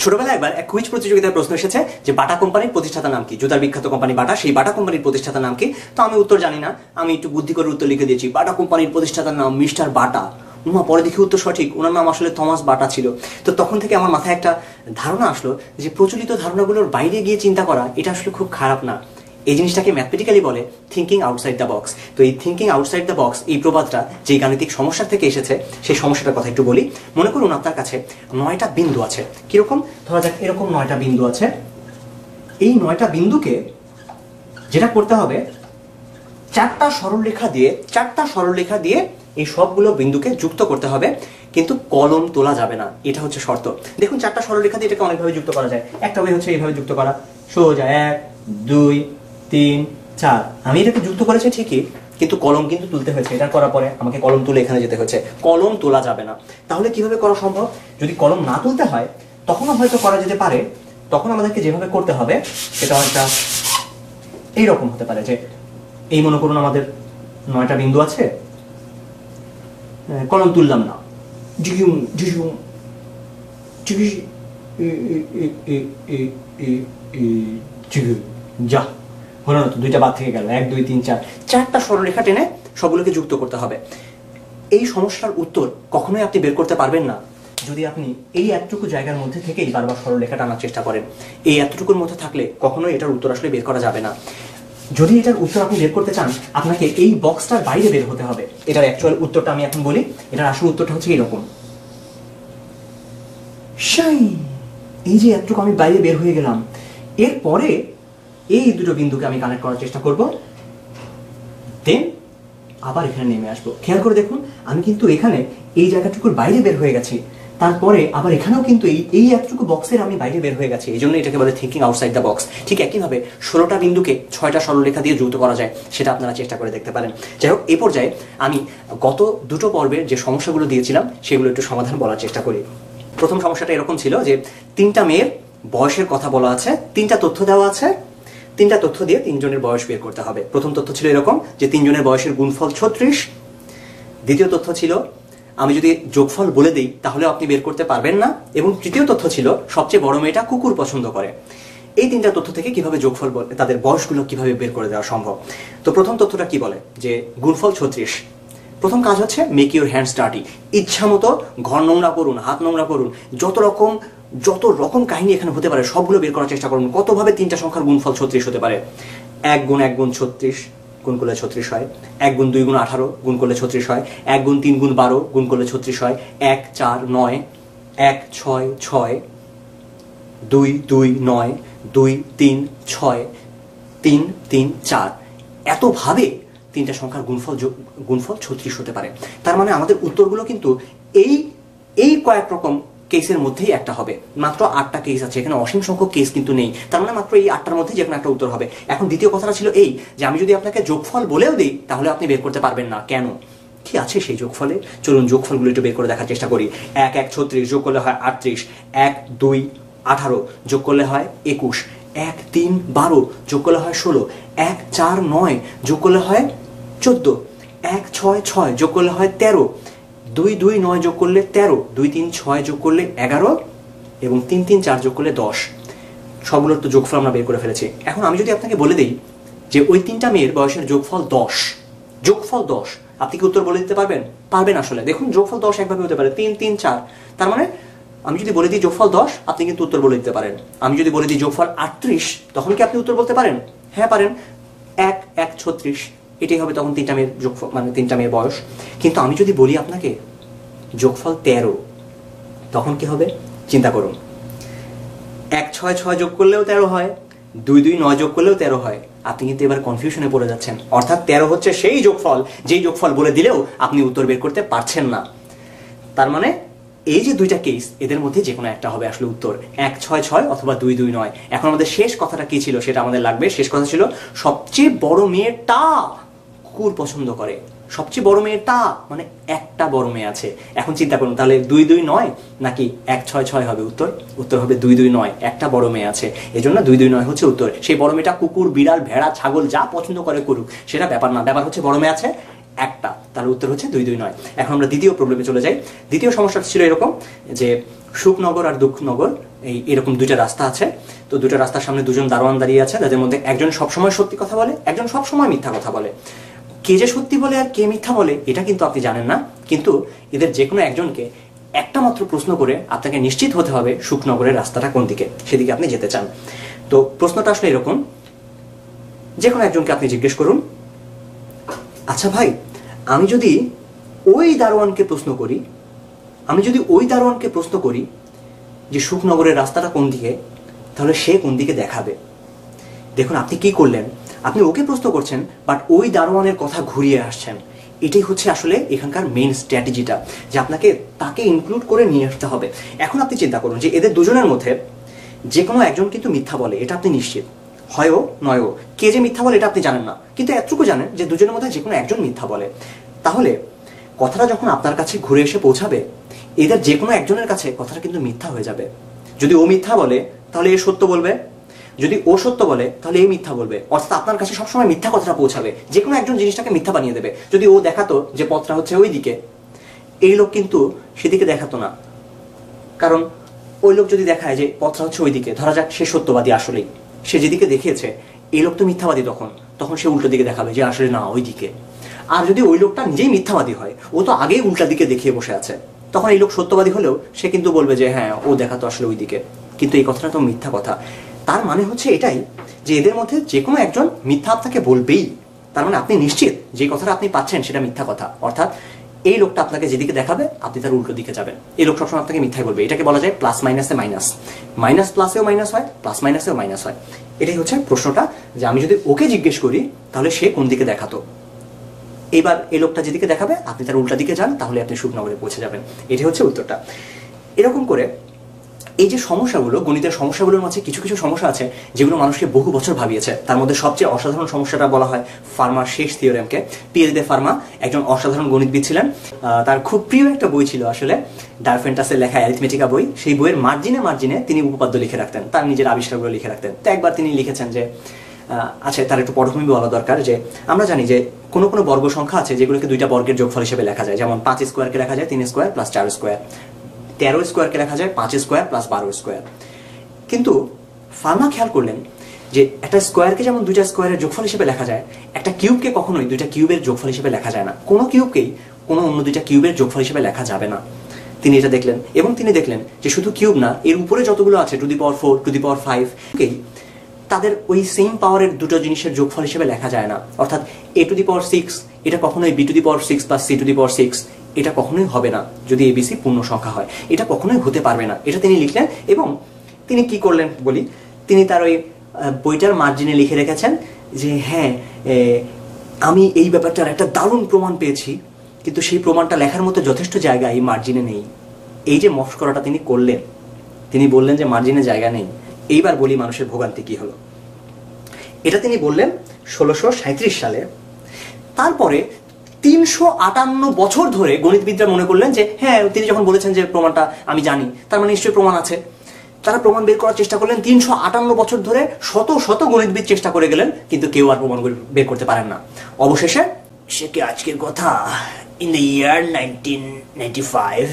ছোটবেলায় একবার এক কুইজ প্রতিযোগিতায় প্রশ্ন এসেছে যে বাটা কোম্পানির প্রতিষ্ঠাতার নাম কি, জুতার বিখ্যাত কোম্পানি বাটা, সেই বাটা কোম্পানির প্রতিষ্ঠাতার নাম কি। তো আমি উত্তর জানি না, আমি একটু বুদ্ধি করে উত্তর লিখে দিয়েছি, বাটা কোম্পানির প্রতিষ্ঠাতার নাম মিস্টার বাটা। পরে দেখি উত্তর সঠিক, ওনার নাম আসলে থমাস বাটা ছিল। তো তখন থেকে আমার মাথায় একটা ধারণা আসলো যে প্রচলিত ধারণাগুলোর বাইরে গিয়ে চিন্তা করা এটা আসলে খুব খারাপ না। এই জিনিসটাকে ম্যাথমেটিক্যালি বলে থিঙ্কিং আউটসাইড দ্য বক্স। তো এই থিঙ্কিং আউটসাইড দ্য বক্স এই প্রবাদটা যে গাণিতিক সমস্যা থেকে এসেছে, সেই সমস্যাটার কথা একটু বলি। মনে করুন আপনার কাছে 9টা বিন্দু আছে। কিরকম? ধরা যাক এরকম 9টা বিন্দু আছে। এই 9টা বিন্দুকে যেটা করতে হবে, 4টা সরলরেখা দিয়ে এই সবগুলো বিন্দুকে যুক্ত করতে হবে, কিন্তু কলম তোলা যাবে না, এটা হচ্ছে শর্ত। দেখুন 4টা সরলরেখা দিয়ে এটাকে অনেকভাবে যুক্ত করা যায়। একটা ওয়ে হচ্ছে এইভাবে যুক্ত করা, সোজা 1 2 3 4। আমি এটাকে যুক্ত করেছি ঠিকই, কিন্তু কলম কিন্তু তুলতে হয়েছে। এটা করার পরে আমাকে কলম তুলে এখানে যেতে হয়েছে, কলম তোলা যাবে না। তাহলে কিভাবে করা সম্ভব? যদি কলম না তুলতে হয় তখনও হয়তো করা যেতে পারে। তখন আমাদেরকে যেভাবে করতে হবে সেটা একটা এইরকম হতে পারে যে, এই মনে করুন আমাদের 9টা বিন্দু আছে, কলম তুললাম না, যা হলো না তো, 2টা বাদ থেকে গেল, 1 2 3 4। 4টা সরলরেখা টেনে সবগুলোকে যুক্ত করতে হবে। এই সমস্যার উত্তর কখনোই আপনি বের করতে পারবেন না যদি আপনি এই এতটুকু জায়গার মধ্যে থেকেই বারবার সরলরেখা টানার চেষ্টা করেন। এই এতটুকুর মধ্যে থাকলে কখনোই এটার উত্তর আসলে বের করা যাবে না। যদি এটার উত্তর আপনি বের করতে চান, আপনাকে এই বক্সটার বাইরে বের হতে হবে। এটার অ্যাকচুয়াল উত্তরটা আমি এখন বলি। এটার আসল উত্তরটা হচ্ছে এরকম, এই যে এতটুকু আমি বাইরে বের হয়ে গেলাম, এরপরে এই দুটো বিন্দুকে আমি কানেক্ট করার চেষ্টা করব, দেন আবার এখানে নেমে আসবো। খেয়াল করে দেখুন, আমি কিন্তু এখানে এই জায়গাটুকুর বাইরে বের হয়ে গেছি, তারপরে আবার এখানেও কিন্তু এই এতটুকু বক্সের আমি বাইরে বের হয়ে গেছি। এই জন্য এটাকে বলে থিঙ্কিং আউটসাইড দ্য বক্স। ঠিক একইভাবে 16টা বিন্দুকে 6টা সরলরেখা দিয়ে যুক্ত করা যায়, সেটা আপনারা চেষ্টা করে দেখতে পারেন। যাই হোক, এই পর্যায়ে আমি গত দুটো পর্বের যে সমস্যাগুলো দিয়েছিলাম সেগুলো একটু সমাধান বলার চেষ্টা করি। প্রথম সমস্যাটা এরকম ছিল যে 3টা মেয়ের বয়সের কথা বলা আছে, 3টা তথ্য দেওয়া আছে, 3টা তথ্য দিয়ে 3 জনের বয়স বের করতে হবে। প্রথম তথ্য ছিল এরকম যে 3 জনের বয়সের গুণফল 36। দ্বিতীয় তথ্য ছিল আমি যদি যোগফল বলে দিই তাহলে আপনি বের করতে পারবেন না, এবং তৃতীয় তথ্য ছিল সবচেয়ে বড় মেয়েটা কুকুর পছন্দ করে। এই 3টা তথ্য থেকে কিভাবে যোগফল তাদের বয়সগুলো কিভাবে বের করে দেওয়া সম্ভব। তো প্রথম তথ্যটা কি বলে যে গুণফল 36। প্রথম কাজ হচ্ছে মেক ইউর হ্যান্ডস ডার্টি। ইচ্ছা মতো ঘর নোংরা করুন, হাত নোংরা করুন, যত রকম কাহিনী এখানে হতে পারে সবগুলো বের করার চেষ্টা করুন। কতভাবে 3টা সংখ্যার গুণফল 36 হতে পারে। 1 গুণ 1 গুণ 36 গুণ করলে 36 হয়, 1 গুণ 2 গুণ 18 গুণ করলে 36 হয়, 1 গুণ 3 গুণ 12 গুণ করলে 36 হয়, 1 4 9, 1 6 6, 2 2 9, 2 3 6, 3 3 4। এতভাবে 3টা সংখ্যার গুণফল 36 হতে পারে। তার মানে আমাদের উত্তরগুলো কিন্তু এই কয়েক রকম কেসের মধ্যেই একটা হবে। মাত্র 8টা কেস আছে, এখানে অসীম সংখ্যক কেস কিন্তু নেই। তার মানে মাত্র এই 8টার মধ্যে যে কোনো একটা উত্তর হবে। এখন দ্বিতীয় কথাটা ছিল এই যে আমি যদি আপনাকে যোগফল বলেও দিই তাহলে আপনি বের করতে পারবেন না। কেন? কি আছে সেই যোগফলে? চলুন যোগফলগুলো একটু বের করে দেখার চেষ্টা করি। 1 1 36 যোগ করলে হয় 38, 1 2 18 যোগ করলে হয় 21, 1 3 12 যোগ করলে হয় 16, 1 4 9 যোগ করলে হয় 14, 1 6 6 যোগ করলে হয় 13, 2 2 9 যোগ করলে 13, 2 3 6 যোগ করলে 11 এবং 3 3 4 যোগ করলে 10। সবগুলোর তো যোগফল আমরা বের করে ফেলেছি। এখন আমি যদি আপনাকে বলে দিই যে ওই 3টা মেয়ের বয়সের যোগফল 10, আপনি কি উত্তর বলে দিতে পারবেন? পারবেন আসলে। দেখুন যোগফল 10 একভাবে হতে পারে, 3 3 4। তার মানে আমি যদি বলে দিই যোগফল 10, আপনি কিন্তু উত্তর বলে দিতে পারেন। আমি যদি বলে দিই যোগফল 38, তখন কি আপনি উত্তর বলতে পারেন? হ্যাঁ পারেন। 1 1 36 এটাই হবে তখন 3টা মেয়ের যোগফল, মানে 3টা মেয়ের বয়স। কিন্তু আমি যদি বলি আপনাকে যোগফল 13, তখন কি হবে? চিন্তা করুন। 1 6 6 যোগ করলেও 13 হয়, 2 2 9 যোগ করলেও 13 হয়। আপনি কিন্তু এবার কনফিউশনে পড়ে যাচ্ছেন। অর্থাৎ 13 হচ্ছে সেই যোগফল যেই যোগফল বলে দিলেও আপনি উত্তর বের করতে পারছেন না। তার মানে এই যে 2টা কেস, এদের মধ্যে যে কোনো একটা হবে আসলে উত্তর, 1 6 6 অথবা 2 2 9। এখন আমাদের শেষ কথাটা কি ছিল সেটা আমাদের লাগবে। শেষ কথা ছিল সবচেয়ে বড় মেয়েটা কুকুর পছন্দ করে। সবচেয়ে বড় মেয়েটা মানে একটা বড় মেয়ে আছে। এখন চিন্তা করুন তাহলে 2 2 9 নাকি 1 6 6 হবে উত্তর? উত্তর হবে 2 2 9, একটা বড় মেয়ে আছে, এজন্য 2 2 9 হচ্ছে উত্তর। সেই বড় মেয়েটা কুকুর বিড়াল ভেড়া ছাগল যা পছন্দ করে করুক, সেটা ব্যাপার না। ব্যাপার হচ্ছে বড় মেয়ে আছে একটা। তাহলে উত্তর হচ্ছে 2 2 9। এখন আমরা দ্বিতীয় প্রবলেমে চলে যাই। দ্বিতীয় সমস্যাটা ছিল এরকম যে সুখনগর আর দুঃখনগর এরকম দুইটা রাস্তা আছে। তো দুটো রাস্তার সামনে দুজন দারোয়ান দাঁড়িয়ে আছে, যাদের মধ্যে একজন সবসময় সত্যি কথা বলে, একজন সবসময় মিথ্যা কথা বলে। কে যে সত্যি বলে আর কে মিথ্যা বলে এটা কিন্তু আপনি জানেন না, কিন্তু এদের যে কোনো একজনকে একটা মাত্র প্রশ্ন করে আপনাকে নিশ্চিত হতে হবে সুখনগরের রাস্তাটা কোন দিকে, সেদিকে আপনি যেতে চান। তো প্রশ্নটা আসলে এরকম, যে কোনো একজনকে আপনি জিজ্ঞেস করুন, আচ্ছা ভাই, আমি যদি ওই দারোয়ানকে প্রশ্ন করি যে সুখনগরের রাস্তাটা কোন দিকে, তাহলে সে কোন দিকে দেখাবে। দেখুন আপনি কি করলেন, আপনি ওকে প্রশ্ন করছেন বাট ওই দারোয়ানের কথা ঘুরিয়ে আসছেন। এটাই হচ্ছে আসলে এখানকার মেইন স্ট্র্যাটেজিটা, যে আপনাকে তাকে ইনক্লুড করে নিয়ে আসতে হবে। এখন আপনি চিন্তা করুন যে এদের দুজনের মধ্যে যে কোনো একজন কিন্তু মিথ্যা বলে, এটা আপনি নিশ্চিত, হয়ও নয়ও। কে যে মিথ্যা বলে এটা আপনি জানেন না, কিন্তু এতটুকু জানেন যে দুজনের মধ্যে যে কোনো একজন মিথ্যা বলে। তাহলে কথাটা যখন আপনার কাছে ঘুরে এসে পৌঁছাবে, এদের যে কোনো একজনের কাছে কথাটা কিন্তু মিথ্যা হয়ে যাবে। যদি ও মিথ্যা বলে তাহলে এ সত্য বলবে, যদি ও সত্য বলে তাহলে এ মিথ্যা বলবে, অর্থাৎ আপনার কাছে সবসময় মিথ্যা কথাটা পৌঁছাবে। যে কোনো একজন জিনিসটাকে মিথ্যা বানিয়ে দেবে। যদি ও দেখাতো যে পথটা হচ্ছে ওই দিকে, এই লোক কিন্তু সেদিকে দেখাতো না, কারণ ওই লোক যদি দেখায় যে পথটা হচ্ছে ওই দিকে, ধরা যাক সে সত্যবাদী, আসলেই সে যেদিকে দেখিয়েছে, এই লোক তো মিথ্যাবাদী, তখন সে উল্টো দিকে দেখাবে যে আসলে না ওই দিকে। আর যদি ওই লোকটা নিজেই মিথ্যাবাদী হয়, ও তো আগেই উল্টা দিকে দেখিয়ে বসে আছে, তখন এই লোক সত্যবাদী হলেও সে কিন্তু বলবে যে হ্যাঁ ও দেখাতো আসলে ওই দিকে, কিন্তু এই কথাটা তো মিথ্যা কথা। তার মানে হচ্ছে এটাই যে এদের মধ্যে যে কোনো একজন মিথ্যা আপনাকে বলবেই। তার মানে আপনি নিশ্চিত যে কথাটা আপনি পাচ্ছেন সেটা মিথ্যা কথা, অর্থাৎ এই লোকটা আপনাকে যেদিকে দেখাবে আপনি তার উল্টো দিকে যাবেন। এই লোক সবসময় আপনাকে মিথ্যাই বলবে। এটাকে বলা যায় প্লাস মাইনাসে মাইনাস, মাইনাস প্লাসেও মাইনাস হয়, প্লাস মাইনাসেও মাইনাস হয়। এটাই হচ্ছে প্রশ্নটা, যে আমি যদি ওকে জিজ্ঞেস করি তাহলে সে কোন দিকে দেখাতো। এবার এই লোকটা যেদিকে দেখাবে আপনি তার উল্টা দিকে যান, তাহলে আপনি সুখনগরে পৌঁছে যাবেন। এটাই হচ্ছে উত্তরটা। এরকম করে এই যে সমস্যাগুলো, গণিতের সমস্যাগুলোর মাঝে কিছু কিছু সমস্যা আছে যেগুলো মানুষকে বহু বছর ভাবিয়েছে। তার মধ্যে সবচেয়ে অসাধারণ সমস্যাটা বলা হয় ফার্মার শেষ থিওরেমকে। পিয়েরে দে ফার্মা একজন অসাধারণ গণিতবিদ ছিলেন। তার খুব প্রিয় একটা বই ছিল আসলে ডারফেন্টাসের লেখা অ্যারিথমেটিকা বই। সেই বইয়ের মার্জিনে তিনি উপপাদ্য লিখে রাখতেন, তার নিজের আবিষ্কারগুলো লিখে রাখতেন। তো একবার তিনি লিখেছেন যে আচ্ছা, তার একটু পটভূমি বলা দরকার, যে আমরা জানি যে কোনো কোনো বর্গ সংখ্যা আছে যেগুলোকে দুইটা বর্গের যোগফল হিসেবে লেখা যায়। যেমন 5 স্কোয়ারকে লেখা যায় 3 স্কোয়ার প্লাস 4 স্কোয়ার, 13 স্কোয়ারকে লেখা যায় 5 স্কোয়ার প্লাস 12 স্কোয়ার। কিন্তু ফার্মা খেয়াল করলেন যে একটা স্কোয়ারকে যেমন দুইটা স্কোয়ারের যোগফল হিসেবে লেখা যায়, একটা কিউবকে কখনোই দুইটা কিউবের যোগফল হিসেবে লেখা যায় না। কোনো কিউবকেই কোনো অন্য দুইটা কিউবের যোগফল হিসেবে লেখা যাবে না। তিনি এটা দেখলেন, এবং তিনি দেখলেন যে শুধু কিউব না, এর উপরে যতগুলো আছে two the power 4, two the পাওয়ার 5, তাদের ওই সেম পাওয়ারের দুটো জিনিসের যোগফল হিসেবে লেখা যায় না। অর্থাৎ a টু দি পাওয়ার 6 এটা কখনোই b টু দি পাওয়ার 6 প্লাস c টু দি পাওয়ার 6 এটা কখনোই হবে না যদি এবিসি পূর্ণ সংখ্যা হয়। এটা কখনোই হতে পারবে না, এটা তিনি লিখলেন। এবং তিনি কি করলেন বলি, তিনি তার ওই বইটার মার্জিনে লিখে রেখেছেন যে হ্যাঁ আমি এই ব্যাপারটার একটা দারুণ প্রমাণ পেয়েছি, কিন্তু সেই প্রমাণটা লেখার মতো যথেষ্ট জায়গা এই মার্জিনে নেই। এই যে মস্করাটা তিনি করলেন, তিনি বললেন যে মার্জিনে জায়গা নেই। এইবার বলি মানুষের ভোগান্তি কি হলো। এটা তিনি বললেন 1637 সালে। তারপরে 358 বছর ধরে গণিতবিদরা মনে করলেন যে হ্যাঁ তিনি যখন বলেছেন যে প্রমাণটা আমি জানি, তার মানে নিশ্চয়ই প্রমাণ আছে। তারা প্রমাণ বের করার চেষ্টা করলেন 358 বছর ধরে, শত শত গণিতবিদ চেষ্টা করে গেলেন, কিন্তু কেউ আর প্রমাণ বের করতে পারেন না। অবশেষে সে কি আজকের কথা, ইন দ্য ইয়ার 1995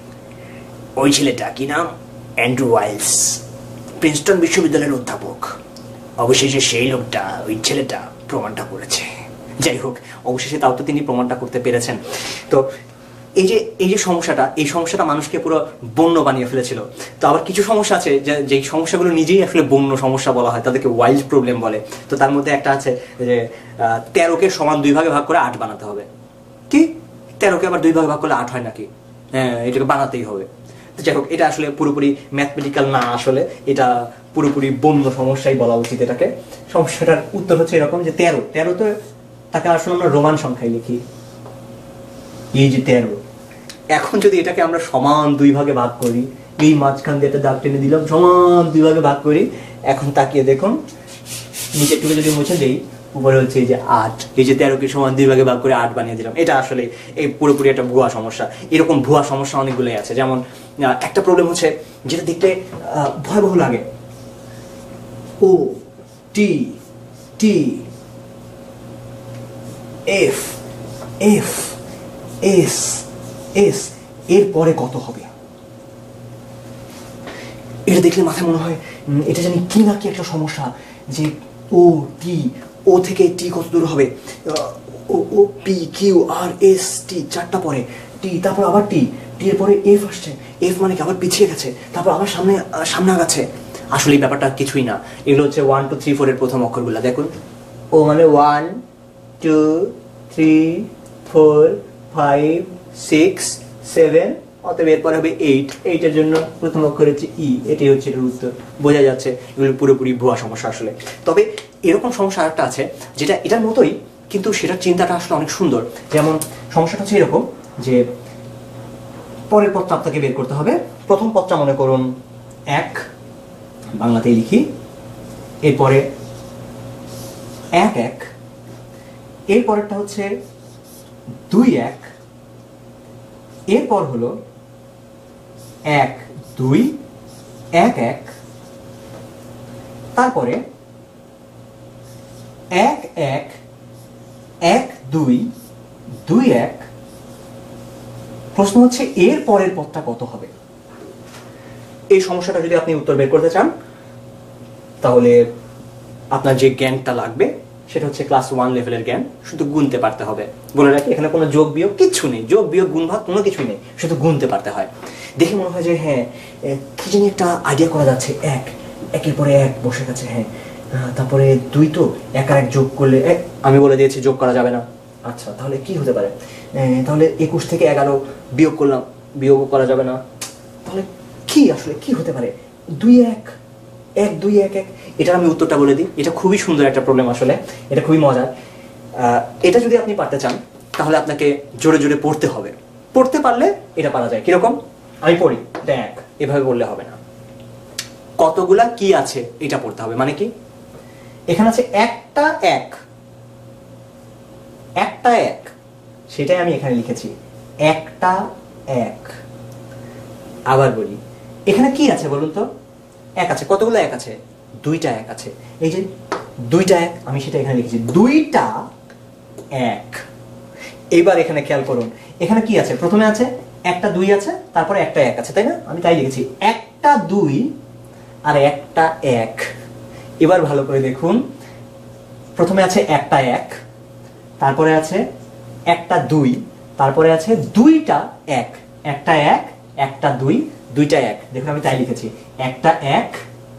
ওই ছেলেটা কি নাম, অ্যান্ড্রু ওয়াইলস, প্রিন্সটন বিশ্ববিদ্যালয়ের অধ্যাপক, অবশেষে সেই লোকটা, ওই ছেলেটা প্রমাণটা করেছে। যাই হোক, অবশেষে তাও তো তিনি প্রমাণটা করতে পেরেছেন। তো এই যে সমস্যাটা, এই সমস্যাটা মানুষকে পুরো বন্য বানিয়ে ফেলেছিল। তো আবার কিছু সমস্যা আছে যে সমস্যাগুলো নিজেই আসলে বন্য সমস্যা বলা হয়, তাদেরকে ওয়াইল্ড প্রবলেম বলে। তো তার মধ্যে একটা আছে যে 13কে সমান 2 ভাগে ভাগ করে 8 বানাতে হবে। কি 13কে আবার 2 ভাগে ভাগ করলে 8 হয় নাকি? হ্যাঁ, এটাকে বানাতেই হবে। যাই হোক, এটা আসলে পুরোপুরি ম্যাথমেটিক্যাল না, আসলে এটা পুরোপুরি বন্য সমস্যাই বলা উচিত এটাকে। সমস্যাটার উত্তর হচ্ছে এরকম যে 13 তো তাকে আসলে আমরা রোমান সংখ্যায় লিখি, এই যে 13। এখন যদি এটাকে আমরা সমান 2 ভাগে ভাগ করি, এই মাঝখান দিয়ে একটা দাগ টেনে দিলাম, সমান 2 ভাগে ভাগ করি, এখন তাকিয়ে দেখুন নিচের টুকু যদি মুছে দেই, উপরে হচ্ছে এই যে 8, এই যে 13কে সমান 2 ভাগে ভাগ করে 8 বানিয়ে দিলাম। এটা আসলে এই পুরোপুরি একটা ভুয়া সমস্যা। এরকম ভুয়া সমস্যা অনেকগুলোই আছে। যেমন একটা প্রবলেম হচ্ছে যেটা দেখতে ভয়াবহ লাগে, O T T F F S S এর পরে কত হবে? এটা দেখলে মাথায় মনে হয় এটা জানি কি না কি একটা সমস্যা, যে ও টি, ও থেকে টি কত দূর হবে, O P Q R S T, চারটা পরে টি, তারপর আবার টি, টি এর পরে এফ আসছে, এফ মানে কি আবার পিছিয়ে গেছে, তারপর আবার সামনে সামনে আগাচ্ছে। আসলে এই ব্যাপারটা কিছুই না, এগুলো হচ্ছে 1 2 3 4 এর প্রথম অক্ষরগুলো। দেখুন, ও মানে 1 2 3 4 5 6 7, অতএব এরপরে হবে 8, 8 এর জন্য প্রথম অক্ষর হচ্ছে ই। এটাই হচ্ছে এর উত্তর। বোঝা যাচ্ছে এগুলো পুরোপুরি ভুয়া সমস্যা আসলে। তবে এরকম সমস্যা আরেকটা আছে যেটা এটার মতোই, কিন্তু সেটার চিন্তাটা আসলে অনেক সুন্দর। যেমন সমস্যাটা হচ্ছে এরকম যে পরের পদটা আপনাকে বের করতে হবে। প্রথম পদটা মনে করুন 1, বাংলাতেই লিখি, এরপরে 1 1, এর পরেরটা হচ্ছে 2 1, এরপর হলো 1 2 1 1, তারপরে 1 1 1 2 2 1। প্রশ্ন হচ্ছে এর পরের পদটা কত হবে? এই সমস্যাটা যদি আপনি উত্তর বের করতে চান, তাহলে আপনার যে জ্ঞানটা লাগবে সেটা হচ্ছে ক্লাস 1 লেভেলের জ্ঞান। শুধু গুনতে পারতে হবে। বলে রাখি, এখানে কোনো যোগ বিয়োগ কিচ্ছু নেই, যোগ বিয়োগ গুণ ভাগ কোনো কিছুই নেই, শুধু গুনতে পারতে হয়। দেখে মনে হয় যে হ্যাঁ কি জানি একটা আইডিয়া করা যাচ্ছে, 1 1 এর পরে 1 বসে গেছে, হ্যাঁ, তারপরে 2 তো 1 আর 1 যোগ করলে, আমি বলে দিয়েছি যোগ করা যাবে না। আচ্ছা, তাহলে কি হতে পারে? তাহলে 21 থেকে 11 বিয়োগ করলাম, বিয়োগ করা যাবে না। তাহলে কি আসলে কি হতে পারে? 2 1 1 2 1 1। এটার আমি উত্তরটা বলে দিই। এটা খুবই সুন্দর একটা প্রবলেম আসলে, এটা খুবই মজার। এটা যদি আপনি পারতে চান তাহলে আপনাকে জোরে জোরে পড়তে হবে। পড়তে পারলে এটা পারা যায়। কিরকম? আমি পড়ি, দেখ, এভাবে বললে হবে না, কতগুলা কি আছে এটা পড়তে হবে। মানে কি, এখানে আছে একটা 1, একটা 1, সেটাই আমি এখানে লিখেছি, একটা 1। আবার বলি, এখানে কি আছে বলুন তো? 1 আছে। কতগুলো 1 আছে? 2টা 1 আছে। এই যে 2টা 1, আমি সেটা এখানে লিখেছি, 2টা 1। এবার এখানে খেয়াল করুন, এখানে কি আছে? প্রথমে আছে একটা 2 আছে, তারপরে একটা 1 আছে, তাই না? আমি তাই লিখেছি, একটা 2 আর একটা 1। এবার ভালো করে দেখুন, প্রথমে আছে একটা 1, তারপরে আছে একটা 2, তারপরে আছে 2টা 1, একটা 1 একটা 2 2টা 1। দেখুন আমি তাই লিখেছি, একটা 1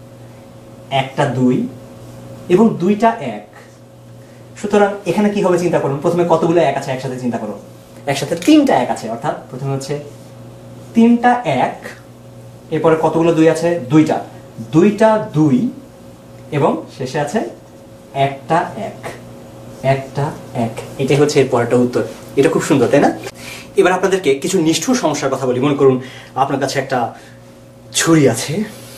একটা 2 এবং 2টা 1। সুতরাং এখানে কি হবে চিন্তা করুন। প্রথমে কতগুলো 1 আছে একসাথে চিন্তা করুন। একসাথে 3টা 1 আছে, অর্থাৎ প্রথমে হচ্ছে 3টা 1, এরপরে কতগুলো 2 আছে? 2টা 2 এবং শেষে আছে একটা 1, একটা 1। এটাই হচ্ছে এর পরেরটা উত্তর। এটা খুব সুন্দর, তাই না? এবার আপনাদেরকে কিছু নিষ্ঠুর সমস্যার কথা বলি। মনে করুন আপনার কাছে একটা ছুরি আছে,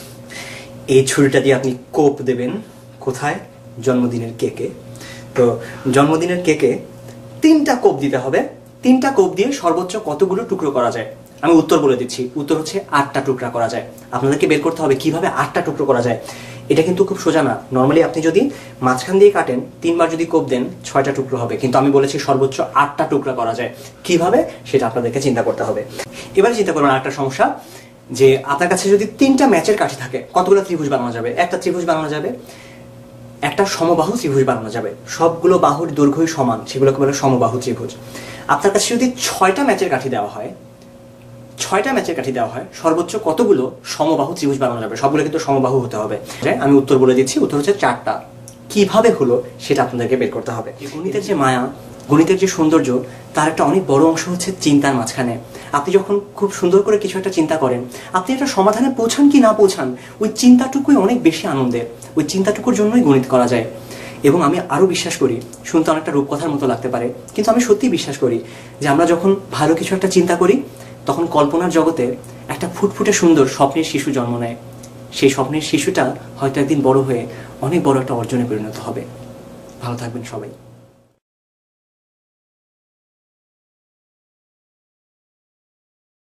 এই ছুরিটা দিয়ে আপনি কোপ দেবেন কোথায়? জন্মদিনের কেকে। তো জন্মদিনের কেকে 3টা কোপ দিতে হবে। 3টা কোপ দিয়ে সর্বোচ্চ কতগুলো টুকরো করা যায়? আমি উত্তর বলে দিচ্ছি, উত্তর হচ্ছে 8টা টুকরা করা যায়। আপনাদেরকে বের করতে হবে কিভাবে 8টা টুকরো করা যায়। এটা কিন্তু খুব সোজা না। নর্মালি আপনি যদি মাঝখান দিয়ে কাটেন, 3বার যদি কোপ দেন 6টা টুকরো হবে, কিন্তু আমি বলেছি সর্বোচ্চ 8টা টুকরা করা যায়। কিভাবে সেটা আপনাদেরকে চিন্তা করতে হবে। এবারে চিন্তা করবেন আরেকটা সমস্যা, যে আপনার কাছে যদি 3টা ম্যাচের কাঠি থাকে, কতগুলো ত্রিভুজ বানানো যাবে? একটা ত্রিভুজ বানানো যাবে, একটা সমবাহু ত্রিভুজ বানানো যাবে। সবগুলো বাহুর দৈর্ঘ্যই সমান, সেগুলোকে বলে সমবাহু ত্রিভুজ। আপনার কাছে যদি 6টা ম্যাচের কাঠি দেওয়া হয়, 6টা ম্যাচের কাঠি দেওয়া হয়, সর্বোচ্চ কতগুলো সমবাহু ত্রিভুজ বানানো যাবে? সবগুলো কিন্তু সমবাহু হতে হবে। আমি উত্তর বলে দিচ্ছি, উত্তর হচ্ছে 4টা। কিভাবে হলো সেটা আপনাদেরকে বের করতে হবে। গণিতের যে মায়া, গণিতের যে সৌন্দর্য, তার একটা অনেক বড় অংশ হচ্ছে চিন্তার মাঝখানে। আপনি যখন খুব সুন্দর করে কিছু একটা চিন্তা করেন, আপনি একটা সমাধানে পৌঁছান কি না পৌঁছান, ওই চিন্তাটুকুই অনেক বেশি আনন্দের। ওই চিন্তাটুকুর জন্যই গণিত করা যায়। এবং আমি আরও বিশ্বাস করি, শুনতে অনেকটা রূপকথার মতো লাগতে পারে, কিন্তু আমি সত্যিই বিশ্বাস করি যে আমরা যখন ভালো কিছু একটা চিন্তা করি, তখন কল্পনার জগতে একটা ফুটফুটে সুন্দর স্বপ্নের শিশু জন্ম নেয়। সেই স্বপ্নের শিশুটা হয়তো একদিন বড় হয়ে অনেক বড় একটা অর্জনে পরিণত হবে। ভালো থাকবেন সবাই।